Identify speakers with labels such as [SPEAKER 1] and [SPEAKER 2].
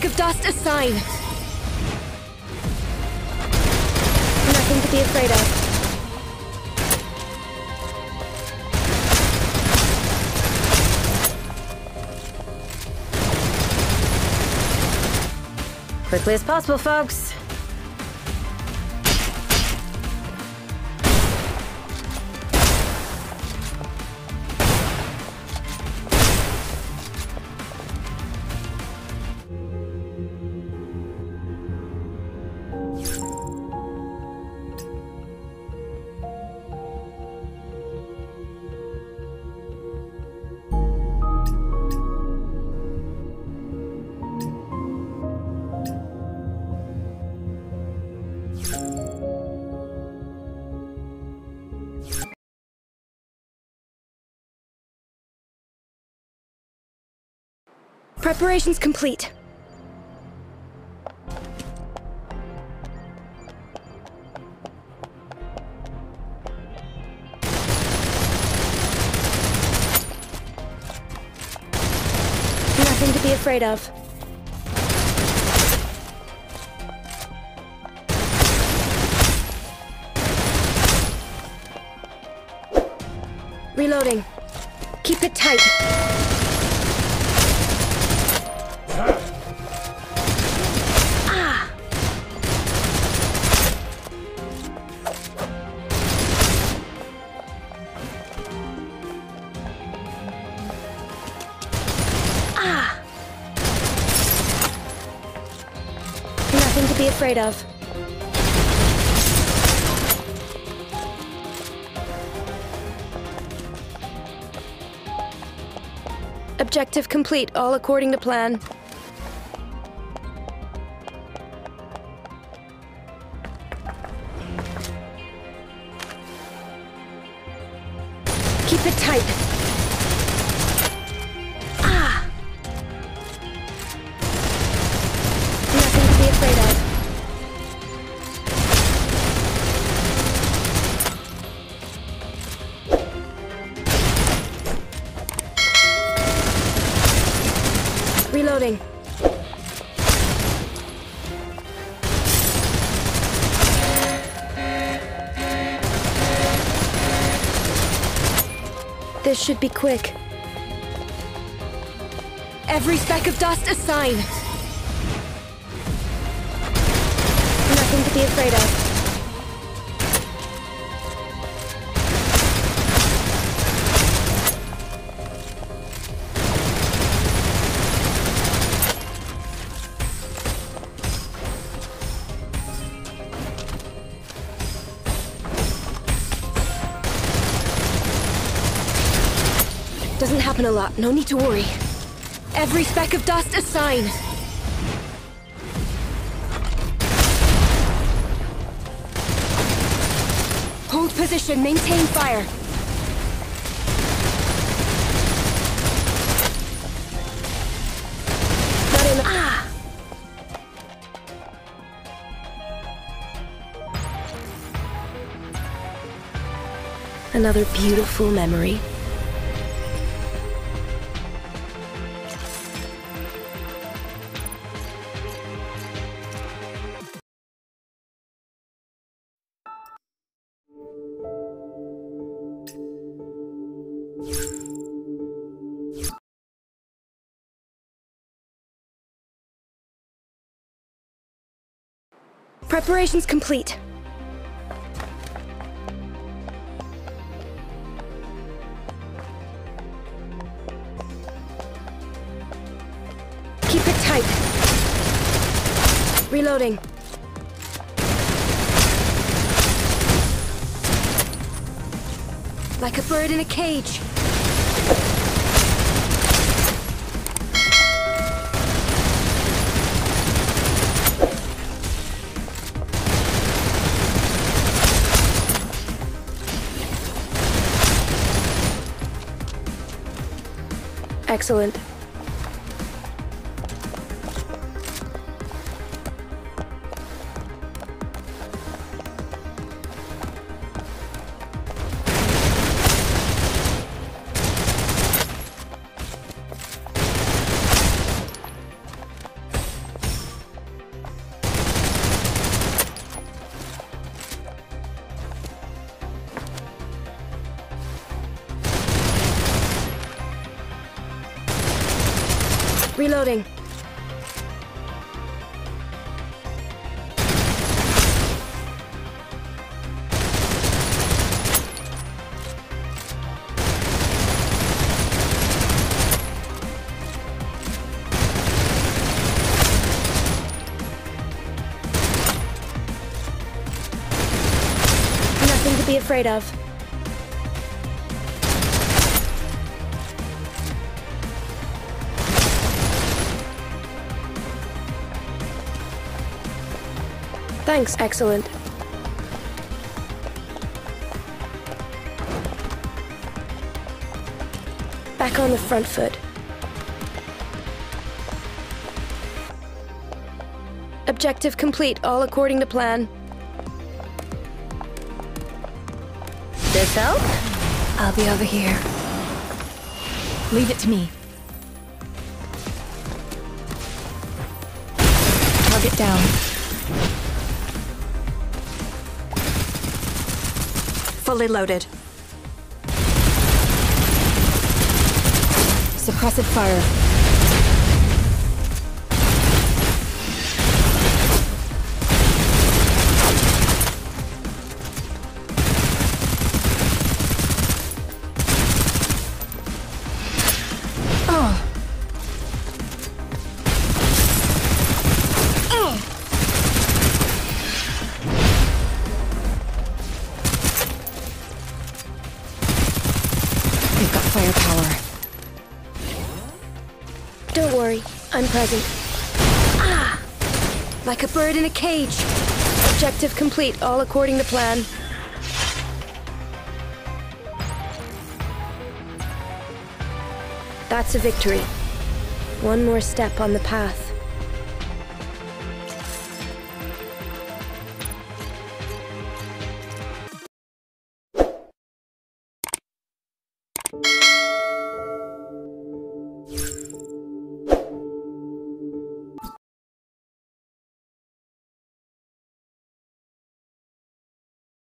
[SPEAKER 1] of dust a sign. Nothing to be afraid of.
[SPEAKER 2] Quickly as possible, folks.
[SPEAKER 1] Preparations complete. Nothing to be afraid of. Reloading. Keep it tight. Nothing to be afraid of. Objective complete, all according to plan. Keep it tight. Nothing to be afraid of. Reloading. This should be quick. Every speck of dust a sign. Nothing to be afraid of. Doesn't happen a lot, no need to worry. Every speck of dust a sign. Hold position, maintain fire. Not in. Another beautiful memory. Preparations complete. Keep it tight. Reloading. Like a bird in a cage. Excellent. Reloading. Nothing to be afraid of. Thanks, excellent. Back on the front foot. Objective complete, all according to plan.
[SPEAKER 2] This help?
[SPEAKER 1] I'll be over here.
[SPEAKER 3] Leave it to me. Target down. Fully loaded. Suppressive fire. They've got firepower.
[SPEAKER 1] Don't worry, I'm present. Ah! Like a bird in a cage. Objective complete, all according to plan. That's a victory. One more step on the path.